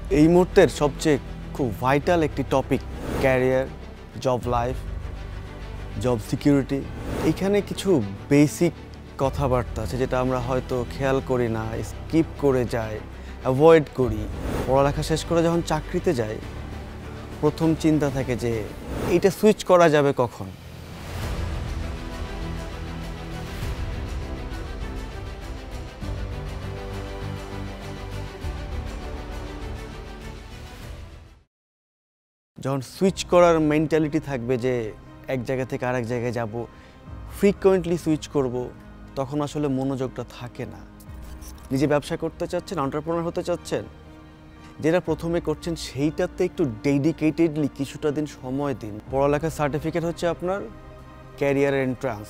এই মুহূর্তের সবচেয়ে খুব ভাইটাল একটি topic career, job life, job security. এখানে কিছু বেসিক কথাবার্তা আছে যেটা আমরা হয়তো খেয়াল করি না, স্কিপ করে যাই, অ্যাভয়েড করি। পড়ালেখা শেষ করে যখন চাকরিতে যাই, প্রথম চিন্তা থাকে যে এইটা সুইচ করা যাবে কখন। যখন সুইচ করার মেন্টালিটি থাকবে যে এক জায়গা থেকে আরেক জায়গায় যাব, ফ্রিকোয়েন্টলি সুইচ করব, তখন আসলে মনোযোগটা থাকে না। নিজে ব্যবসা করতে চাচ্ছেন, এন্টারপ্রেনার হতে চাচ্ছেন, যেটা প্রথমে করছেন সেইটাতে একটু ডেডিকেটেডলি কিছুটা দিন সময় দিন। পড়ালেখার সার্টিফিকেট হচ্ছে আপনার ক্যারিয়ার এন্ট্রান্স,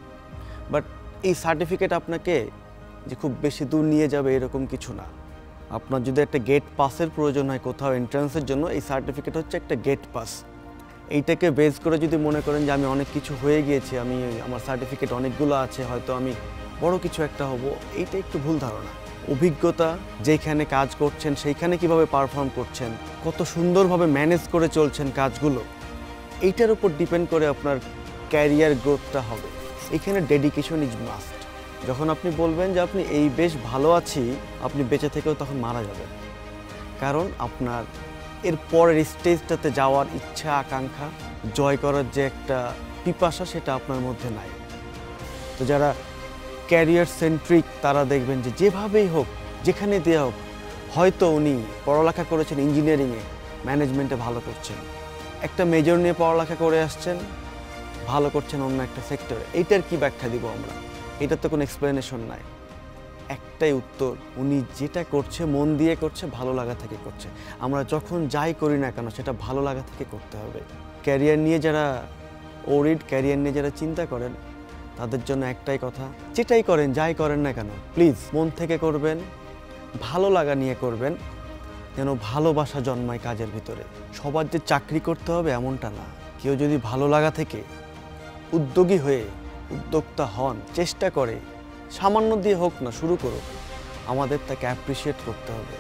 বাট এই সার্টিফিকেট আপনাকে যে খুব বেশি দূর নিয়ে যাবে এরকম কিছু না। আপনার যদি একটা গেট পাসের প্রয়োজন হয় কোথাও এন্ট্রান্সের জন্য, এই সার্টিফিকেট হচ্ছে একটা গেট পাস। এইটাকে বেস করে যদি মনে করেন যে আমি অনেক কিছু হয়ে গিয়েছি, আমার সার্টিফিকেট অনেকগুলো আছে, হয়তো আমি বড় কিছু একটা হব, এইটা একটু ভুল ধারণা। অভিজ্ঞতা, যেখানে কাজ করছেন সেইখানে কিভাবে পারফর্ম করছেন, কত সুন্দরভাবে ম্যানেজ করে চলছেন কাজগুলো, এইটার উপর ডিপেন্ড করে আপনার ক্যারিয়ার গ্রোথটা হবে। এখানে ডেডিকেশন ইজ মাস্ট। যখন আপনি বলবেন যে আপনি এই বেশ ভালো আছি, আপনি বেঁচে থেকেও তখন মারা যাবেন, কারণ আপনার এর পরের স্টেজটাতে যাওয়ার ইচ্ছা, আকাঙ্ক্ষা, জয় করার যে একটা পিপাসা, সেটা আপনার মধ্যে নাই। তো যারা ক্যারিয়ার সেন্ট্রিক, তারা দেখবেন যে যেভাবেই হোক, যেখানে দেওয়া হোক, হয়তো উনি পড়ালেখা করেছেন ইঞ্জিনিয়ারিংয়ে, ম্যানেজমেন্টে ভালো করছেন, একটা মেজর নিয়ে পড়ালেখা করে আসছেন, ভালো করছেন অন্য একটা সেক্টরে। এইটার কি ব্যাখ্যা দিব আমরা? এটার তো কোনো এক্সপ্লেনেশন নাই। একটাই উত্তর, উনি যেটা করছে মন দিয়ে করছে, ভালো লাগা থেকে করছে। আমরা যখন যাই করি না কেন সেটা ভালো লাগা থেকে করতে হবে। ক্যারিয়ার নিয়ে যারা ওরিড, ক্যারিয়ার নিয়ে যারা চিন্তা করেন, তাদের জন্য একটাই কথা, যেটাই করেন, যাই করেন না কেন, প্লিজ মন থেকে করবেন, ভালো লাগা নিয়ে করবেন, যেন ভালোবাসা জন্মায় কাজের ভিতরে। সবার যে চাকরি করতে হবে এমনটা না। কেউ যদি ভালো লাগা থেকে উদ্যোগী হয়ে উদ্যোক্তা হন, চেষ্টা করে, সামান্য দিয়ে হোক না শুরু করুক, আমাদের তাকে অ্যাপ্রিসিয়েট করতে হবে।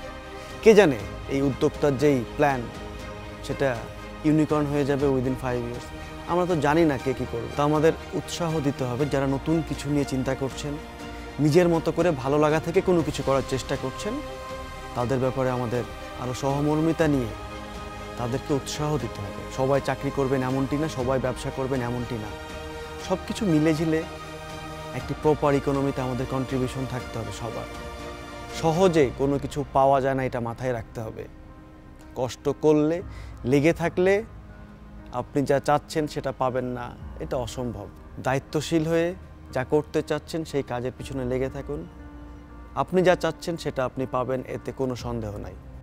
কে জানে এই উদ্যোক্তার যেই প্ল্যান, সেটা ইউনিকর্ন হয়ে যাবে উইদিন 5 ইয়ার্স। আমরা তো জানি না কে কী করবে। তা আমাদের উৎসাহ দিতে হবে যারা নতুন কিছু নিয়ে চিন্তা করছেন, নিজের মতো করে ভালো লাগা থেকে কোনো কিছু করার চেষ্টা করছেন, তাদের ব্যাপারে আমাদের আরও সহমর্মিতা নিয়ে তাদেরকে উৎসাহ দিতে হবে। সবাই চাকরি করবেন এমনটি না, সবাই ব্যবসা করবেন এমনটি না। সব কিছু মিলেঝিলে একটি প্রপার ইকোনমিতে আমাদের কন্ট্রিবিউশন থাকতে হবে সবার। সহজে কোনো কিছু পাওয়া যায় না, এটা মাথায় রাখতে হবে। কষ্ট করলে, লেগে থাকলে আপনি যা চাচ্ছেন সেটা পাবেন না, এটা অসম্ভব। দায়িত্বশীল হয়ে যা করতে চাচ্ছেন সেই কাজের পিছনে লেগে থাকুন। আপনি যা চাচ্ছেন সেটা আপনি পাবেন, এতে কোনো সন্দেহ নাই।